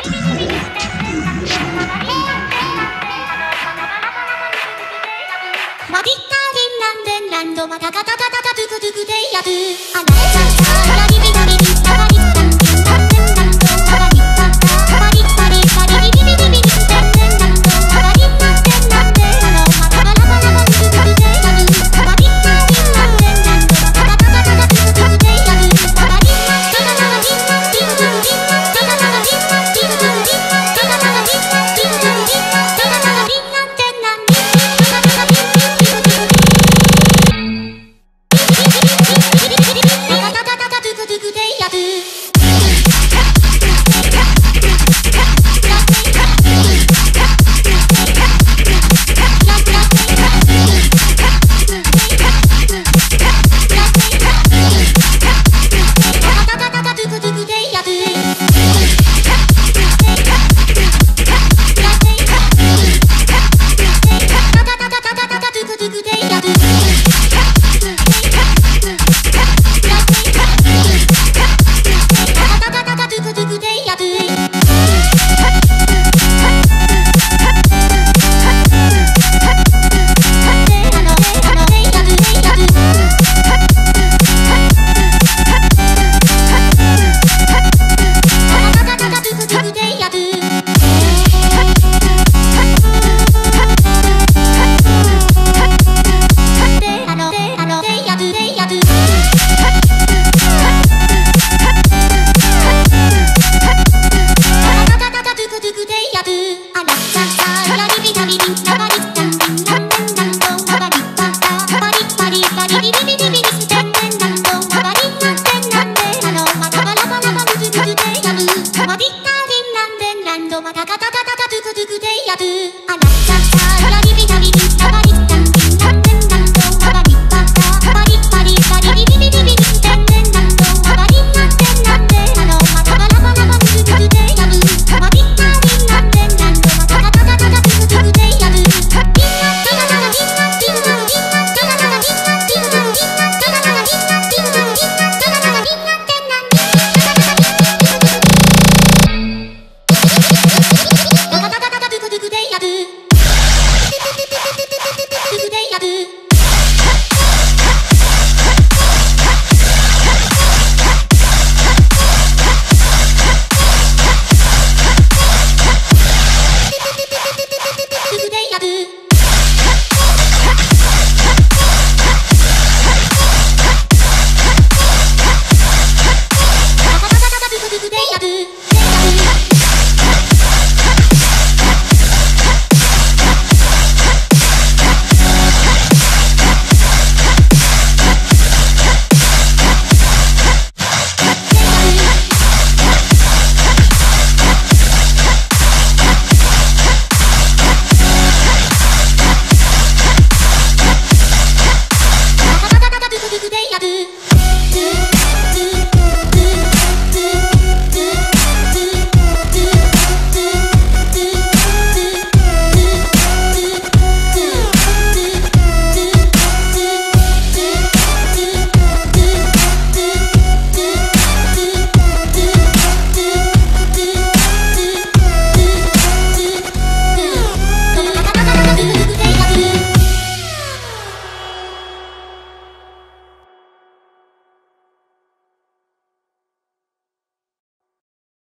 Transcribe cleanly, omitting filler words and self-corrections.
まびったりなんで何度またガタガタガタドゥクドゥクでやるあなたがラリビラリリラバリッタンテンタンテンタントラバリッタンラバリッタリラリビビビビビリテンテンタントラバリッタンテンタンテンタントラバラバラバドゥクドゥクでやるラバリッタリランテンタントラバガガガガドゥクドゥクでやるラバリッタリラララリッタリルルルリッタリラララリッタリルルルリッタリラララリッタリルルルリッタリラララリッタンテンタンテンラララリッタリルルルリッタ